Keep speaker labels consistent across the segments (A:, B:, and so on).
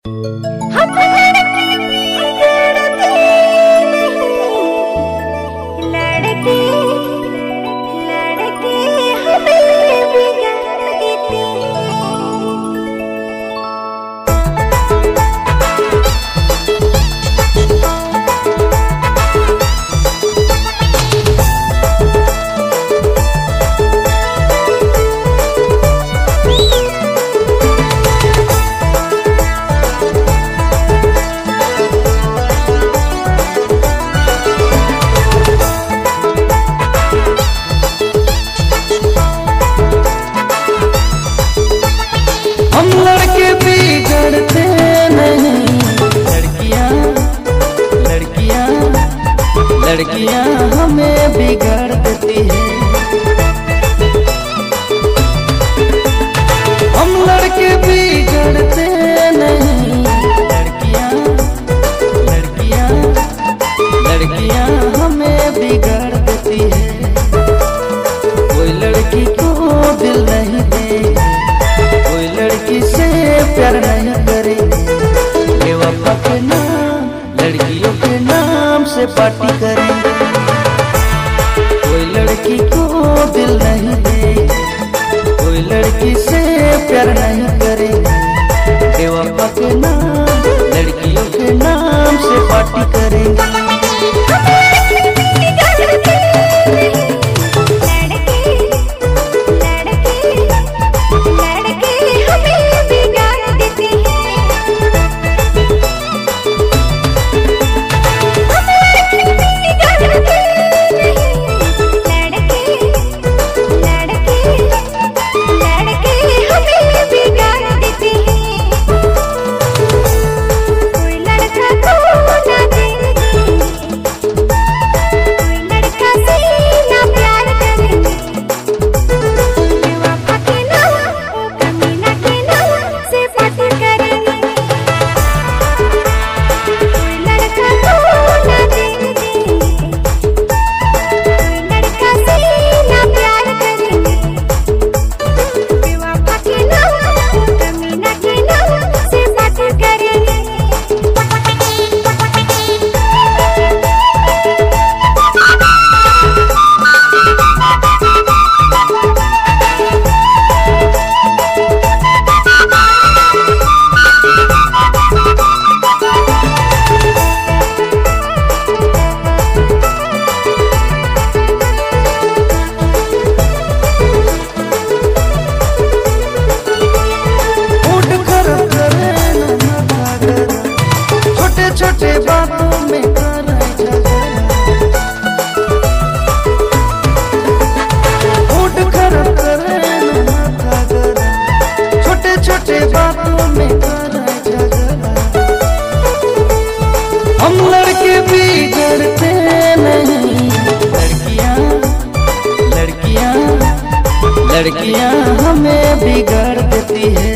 A: हम लड़के बिगड़ते नहीं, लड़के लड़के हमें बिगाड़ देते।
B: हम लड़के बिगड़ते नहीं, लड़कियां लड़कियां लड़कियां हमें बिगाड़ देती है। हम लड़के बिगड़ते नहीं, लड़कियां लड़कियां लड़कियां हमें बिगाड़ देती है। कोई लड़की को दिल नहीं दे, कोई लड़की से प्यार नहीं करे, बेवफा के नाम लड़कियों के नाम से पार्टी करेंगे। कोई लड़की को दिल नहीं दे, कोई लड़की से प्यार नहीं करे, बेवफा के नाम लड़कियों के नाम से पार्टी करेंगे। छोटे बातों में करे झगड़ा, मूड खराब करे न माथा गरम, छोटे छोटे बातों में करे झगड़ा। हम लड़के बिगड़ते नहीं, लड़कियां लड़कियां लड़कियां हमें बिगाड़ देती है।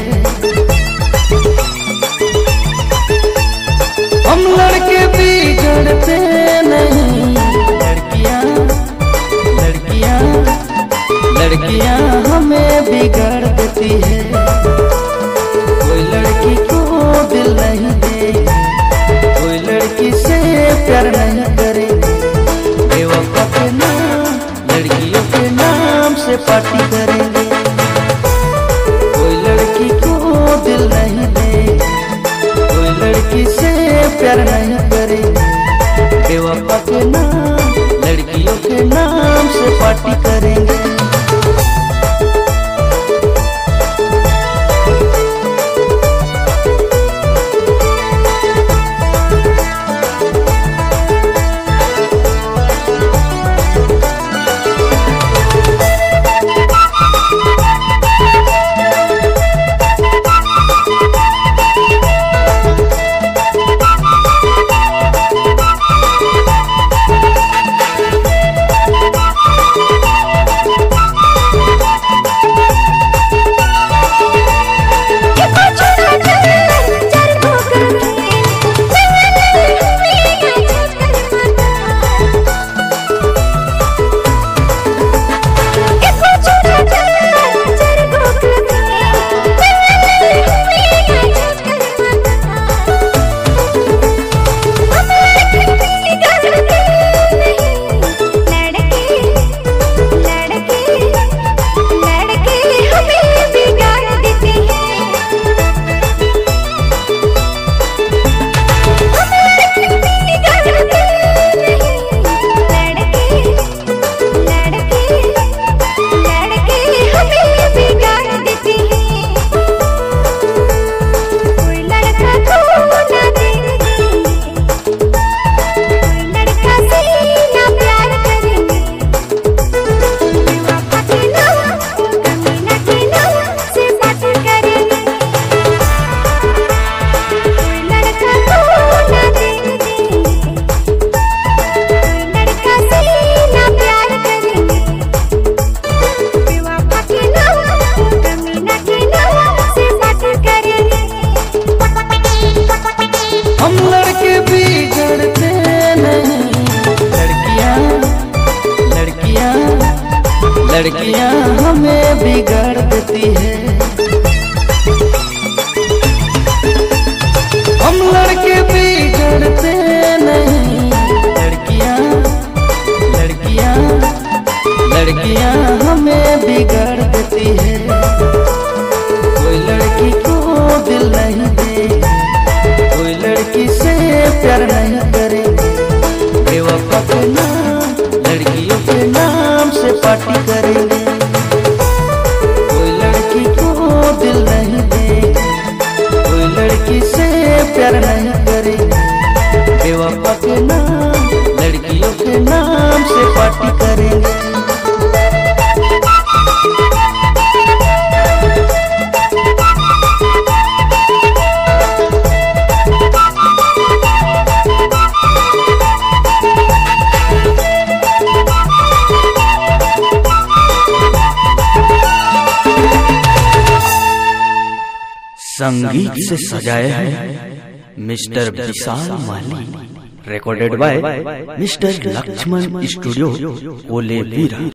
B: हम लड़के बिगड़ते नहीं, लड़कियां लड़कियां लड़कियां हमें बिगाड़ देती है। कोई लड़की को दिल नहीं दे, कोई लड़की से प्यार नहीं करे, बेवफा के नाम लड़कियों के नाम से पार्टी करेंगे। कोई लड़की को दिल नहीं दे, कोई लड़की से प्यार नहीं करे, बेवफा के नाम लड़कियों के नाम से पार्टी करेंगे। संगीत से सजाए हैं mister Vishal Mali. Recorded by mister Lakshman studio, ओले वीरा।